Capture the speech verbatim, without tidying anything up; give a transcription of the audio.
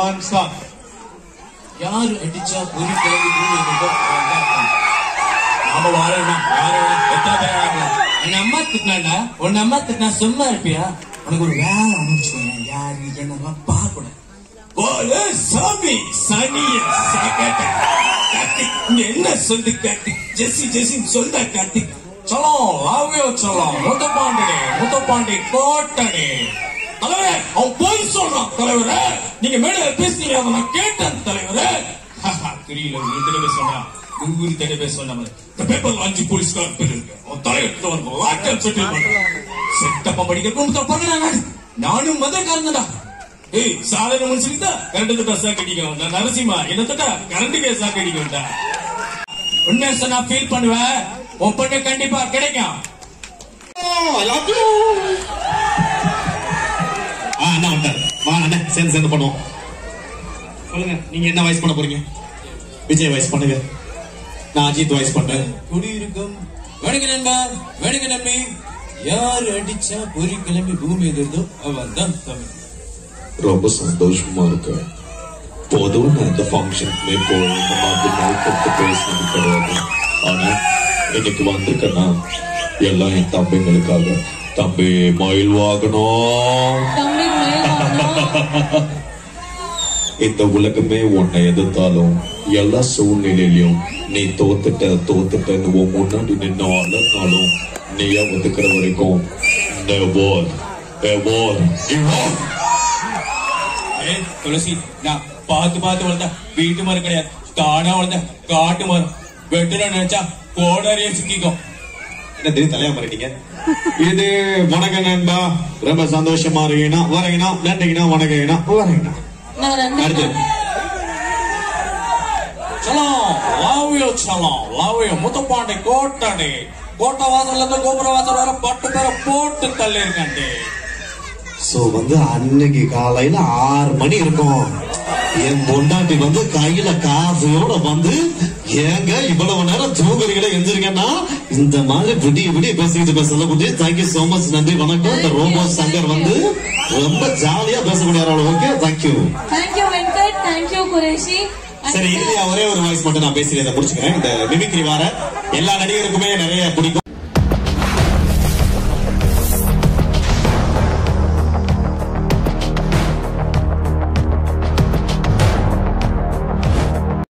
One stop. யாரு அடிச்சா பொறி கிளம்பி நாம வாழணும் என் அம்மா திட்டினா உன் அம்மா திட்டினா சும்மா இருப்பியா உனக்கு ஒரு வேலை அனுப்பிச்சுக்கோங்க யாரு என்ன பார்க்கக்கூடாது சாமி சனிய கார்த்திக் என்ன சொல்லு கார்த்திக் ஜெசி ஜெசி சொல்ல கார்த்திக் சலம் லாவியோ சலம் முத்தப்பாண்டே முத்தப்பாண்டி கோட்டனே தலைவரே அவன் போய் சொல்றான் தலைவரே நீங்க மேல பேசுறீங்க அதை நான் கேட்டேன் தலைவரே தெரியல ஒரு தடவை சொன்னா நூறு தடவை சொன்ன இந்த பேப்பர்ல அஞ்சு போலீஸ்கார பேர் இருக்கு அவன் தலையிட்டு வந்து லாட்டம் செட்டில் பண்றான் செட்டப்பா படிக்க நானும் மதக்காரன்டா ஏய் சாதாரண மனுஷனுக்கு தான் கரண்ட் தொட்டா சாக்கு அடிக்கும் நான் நரசிம்மா என்ன தொட்டா கரண்ட்டுக்கே சாக்கு அடிக்கும்டா உண்மையை சொன்னா ஃபீல் பண்ணுவேன் உன் பொண்ணு கண்டிப்பா கிடைக்கும் அண்ணா வந்தாரு வா அண்ணா சேர்ந்து சேர்ந்து பண்ணுவோம் சொல்லுங்க நீங்க என்ன வாய்ஸ் பண்ண போறீங்க விஜய் வாய்ஸ் பண்ணுங்க நான் அஜித் வாய்ஸ் பண்றேன் குடியிருக்கும் வணக்க நண்பா வணக்க நம்பி யாரு அடிச்சா பொறி கிளம்பி பூமி எதிர்தோ அவன் தான் தமிழ் ரொம்ப சந்தோஷமா இருக்கு பொதுவும் நான் இந்த ஃபங்க்ஷனுக்குமே போய் இந்த மாதிரி நைட்டு பேசினது கிடையாது ஆனா இன்னைக்கு வந்திருக்கேன்னா எல்லாம் என் தம்பிங்களுக்காக தம்பி மயில் வாகனம் இந்த உலகமே உன்னை எதிர்த்தாலும் எல்லா சூழ்நிலையிலும் நீ தோத்துட்ட தோத்துட்டன்னு உன் முன்னாடி நின்று அலர்னாலும் நீயா ஒத்துக்கிற வரைக்கும் துளசி நான் பார்த்து பார்த்து வளர்ந்தா வீட்டு மரம் கிடையாது தானா வளர்ந்த காட்டு மரம் வெட்டுல நினைச்சா கோடாரியே சிக்கிக்கும் என்ன தெரியும் தலையா மாறிட்டீங்க இது வணக்கம் நண்பா ரொம்ப சந்தோஷமா இருக்கீங்கன்னா வரீங்கன்னா நன்றிங்கன்னா வணக்கம்னா வரீங்கன்னா அடுத்து சலம் லாவியோ சலம் லாவியோ முத்தப்பாண்டி கோட்டாடி கோட்டை வாசல்ல இருந்து கோபுர வாசல் வர பட்டு பேர போட்டு தள்ளி இருக்காண்டி சோ வந்து அன்னைக்கு காலையில ஆறு மணி இருக்கும் என் பொண்டாட்டி வந்து கையில காசையோட வந்து ஏங்க இவ்வளவு நேரம் தூங்குறீங்களே எந்திரிங்கன்னா இந்த மாதிரி விடிய விடிய பேசிக்கிட்டு பேசல குட்டி தேங்க்யூ சோ மச் நன்றி வணக்கம் இந்த ரோபோ சங்கர் வந்து ரொம்ப ஜாலியா பேசக்கூடிய okay thank you thank you Venkat thank you Qureshi சரி இறுதியா ஒரே ஒரு வாய்ஸ் மட்டும் நான் பேசி இதை முடிச்சுக்கிறேன் இந்த மிமிக்ரி வார எல்லா நடிகருக்குமே நிறைய பிடிக்கும்